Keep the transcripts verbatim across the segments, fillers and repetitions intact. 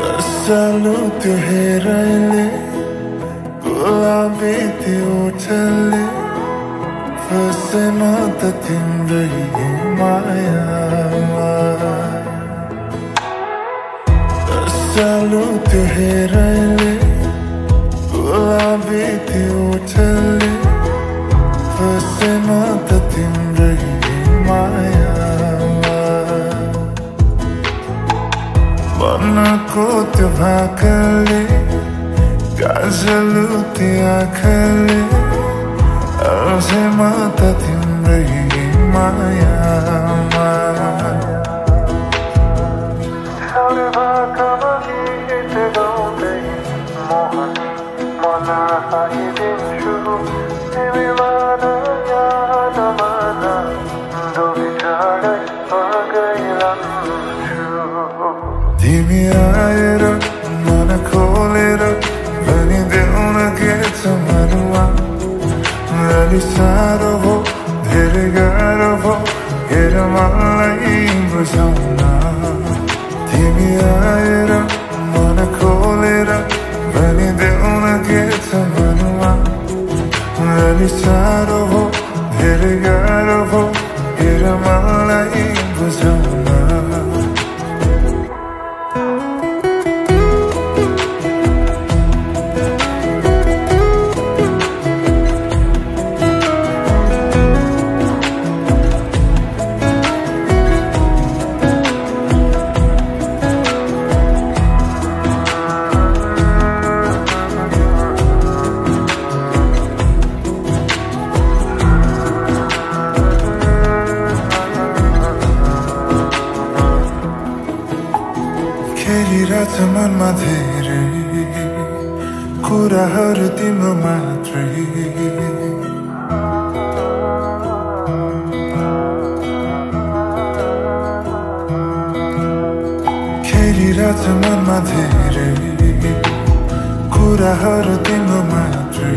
Salu त्यो हेराइले गुलाबी त्यो ओठले फसेन त तिम्रै मायामा Salu त्यो हेराइले गुलाबी त्यो ओठले फसेन त तिम्रै मायामा मनको त्यो भाकाले गाजलु त्यो आँखाले अझै म त तिम्रै मायामा छाउने भाकामा गीत गाउँदै मोहनी मलाई दिन्छु तिमी मान याद मान डोबी टाढै पगैरहन्छु तिमी आएर मन खोलेर भनिदेऊ न के छ मनमा अलि साह्रो भो धेरै गाह्रो भो हेर मलाई बुझाउन तिमी आएर मन खोलेर भनिदेऊ न के छ मनमा अलि साह्रो भो धेरै गाह्रो भो हेर मलाई बुझाउन खेलिरहेछ मनमा धेरै कुराहरू तिम्रो मात्रै खेलिरहेछ मनमा धेरै कुराहरू तिम्रो मात्रै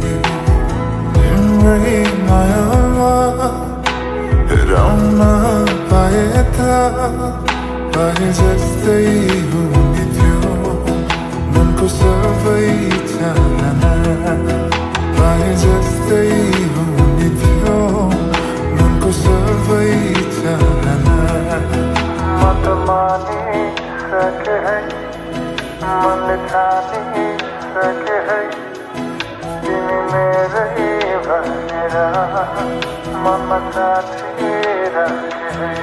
तिम्रै मायामा हेराउन पाए त पाए जस्तै हुने थियो मनको सबै चाहना पाए जस्तै हुने थियो मनको सबै चाहना म त मानिसके है मनले ठानिसके है तिमी मेरै भनेर मनमा साथिराखे है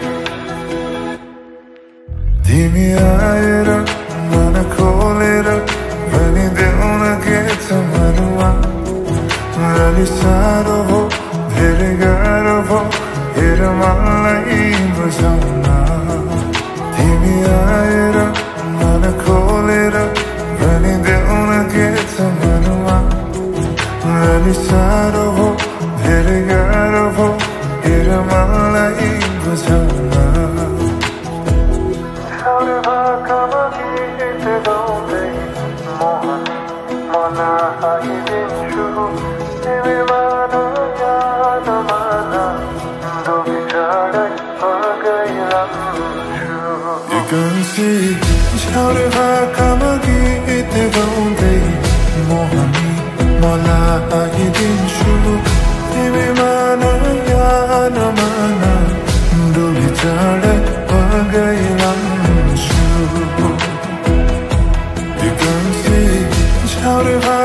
तिमी आएर मन खोलेर भनिदेऊ न के छ मनमा अलि साह्रो भो धेरै गाह्रो भो हेर मलाई बुझाउन तिमी आएर मन खोलेर भनिदेऊ न के छ मनमा अलि साह्रो भो धेरै गाह्रो भो हेर मलाई बुझाउन छाउने भाकामा गीत गाउँदै मोहनी मलाई दिन्छु तिमी मान याद मान डोबी टाढै पगैरहन्छु एकांशी छाउने भाकामा गीत गाउँदै मोहनी मलाई दिन्छु तिमी मान याद मान डोबी टाढै पगैरहन्छु You can see how